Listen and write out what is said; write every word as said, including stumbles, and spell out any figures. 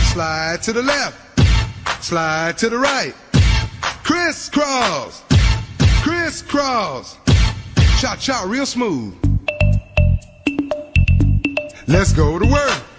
Slide to the left, slide to the right. Crisscross, crisscross. Cha-cha real smooth. Let's go to work.